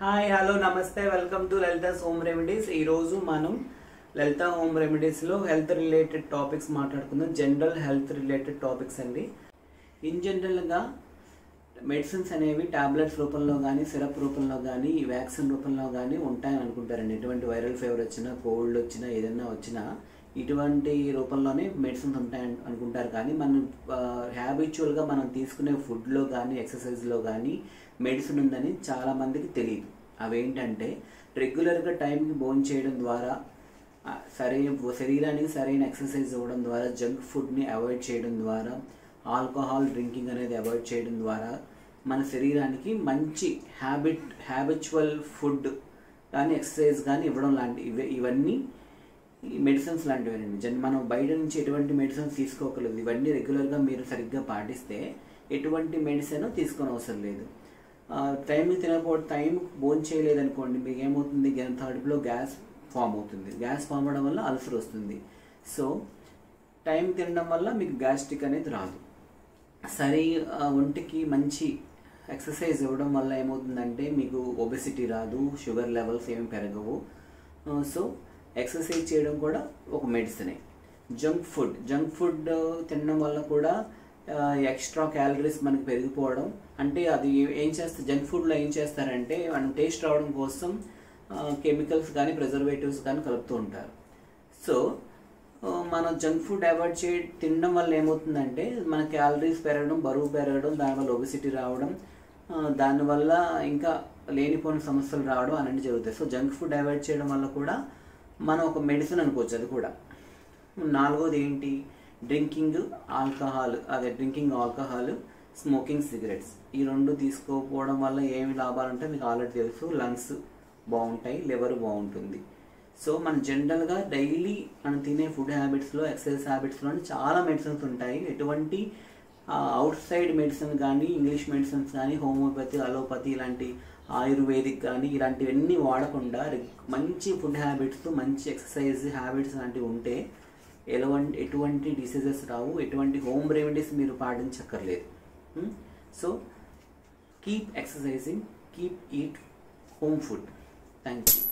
Hi hello నమస్తే welcome to Lalitha's home remedies. ఈరోజు మనం లలితా హోమ్ రెమెడీస్లో హెల్త్ రిలేటెడ్ టాపిక్స్ మాట్లాడుకుందాం. జనరల్ హెల్త్ రిలేటెడ్ టాపిక్స్ అండి. ఇన్ జనరల్గా మెడిసిన్స్ అనేవి టాబ్లెట్స్ రూపంలో కానీ సిరప్ రూపంలో కానీ వ్యాక్సిన్ రూపంలో కానీ ఉంటాయని అనుకుంటారండి. ఎటువంటి వైరల్ ఫీవర్ వచ్చినా కోల్డ్ వచ్చినా ఏదైనా వచ్చినా ఇటువంటి రూపంలోనే మెడిసిన్స్ ఉంటాయని అనుకుంటారు. కానీ మనం హ్యాబిచువల్గా మనం తీసుకునే ఫుడ్లో కానీ ఎక్సర్సైజ్లో కానీ మెడిసిన్ ఉందని చాలామందికి తెలియదు. అవేంటంటే రెగ్యులర్గా టైంకి భోజనం చేయడం ద్వారా, శరీరానికి సరైన ఎక్సర్సైజ్ ఇవ్వడం ద్వారా, జంక్ ఫుడ్ని అవాయిడ్ చేయడం ద్వారా, ఆల్కహాల్ డ్రింకింగ్ అనేది అవాయిడ్ చేయడం ద్వారా మన శరీరానికి మంచి హ్యాబిచువల్ ఫుడ్ కానీ ఎక్సర్సైజ్ కానీ ఇవ్వడం ఇవన్నీ మెడిసిన్స్ లాంటివేనండి. మనం బయట నుంచి ఎటువంటి మెడిసిన్స్ తీసుకోకలేదు. ఇవన్నీ రెగ్యులర్గా మీరు సరిగ్గా పాటిస్తే ఎటువంటి మెడిసిన్ తీసుకొని అవసరం లేదు. టైంకి తినకపోతే టైం భోజనం చేయలేదనుకోండి, మీకు ఏమవుతుంది, కడుపులో గ్యాస్ ఫామ్ అవుతుంది. గ్యాస్ ఫామ్ అవడం వల్ల అల్సర్ వస్తుంది. సో టైం తినడం వల్ల మీకు గ్యాస్ట్రిక్ అనేది రాదు. ఒంటికి మంచి ఎక్సర్సైజ్ ఇవ్వడం వల్ల ఏమవుతుందంటే మీకు ఒబెసిటీ రాదు, షుగర్ లెవెల్స్ ఏమి పెరగవు. సో ఎక్సర్సైజ్ చేయడం కూడా ఒక మెడిసినే. జంక్ ఫుడ్ తినడం వల్ల కూడా ఎక్స్ట్రా క్యాలరీస్ మనకి పెరిగిపోవడం. అంటే అది ఏం చేస్తారు, జంక్ ఫుడ్లో ఏం చేస్తారంటే మనం టేస్ట్ రావడం కోసం కెమికల్స్ కానీ ప్రిజర్వేటివ్స్ కానీ కలుపుతూ ఉంటారు. సో మనం జంక్ ఫుడ్ అవాయిడ్ తినడం వల్ల ఏమవుతుందంటే మన క్యాలరీస్ పెరగడం, బరువు పెరగడం, దానివల్ల ఒబెసిటీ రావడం, దానివల్ల ఇంకా లేనిపోయిన సమస్యలు రావడం అలాంటివి జరుగుతాయి. సో జంక్ ఫుడ్ అవాయిడ్ చేయడం వల్ల కూడా మనం ఒక మెడిసిన్ అనుకోవచ్చు. అది కూడా. నాలుగోది ఏంటి, డ్రింకింగ్ ఆల్కహాల్, స్మోకింగ్ సిగరెట్స్. ఈ రెండు తీసుకోకపోవడం వల్ల ఏమి లాభాలంటే మీకు ఆల్రెడీ తెలుసు. లంగ్స్ బాగుంటాయి, లివర్ బాగుంటుంది. సో మన జనరల్గా డైలీ మనం తినే ఫుడ్ హ్యాబిట్స్లో, ఎక్సర్సైజ్ హ్యాబిట్స్లో చాలా మెడిసిన్స్ ఉంటాయి. ఎటువంటి అవుట్ సైడ్ మెడిసిన్ కానీ, ఇంగ్లీష్ మెడిసిన్స్ కానీ, హోమియోపతి, అలోపతి ఇలాంటి ఆయుర్వేదిక్ కానీ ఇలాంటివన్నీ వాడకుండా మంచి ఫుడ్ హ్యాబిట్స్, మంచి ఎక్సర్సైజ్ హ్యాబిట్స్ లాంటివి ఉంటే ఎటువంటి డిసీజెస్ రావు. ఎటువంటి హోమ్ రెమెడీస్ మీరు పాటించక్కర్లేదు. So keep exercising, keep eat home food. Thank you.